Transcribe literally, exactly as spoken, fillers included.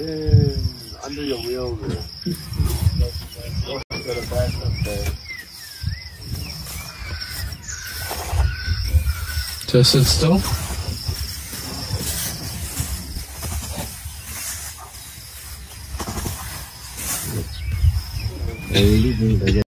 in under your wheel there. Got a back up there. Just sit still. Really good.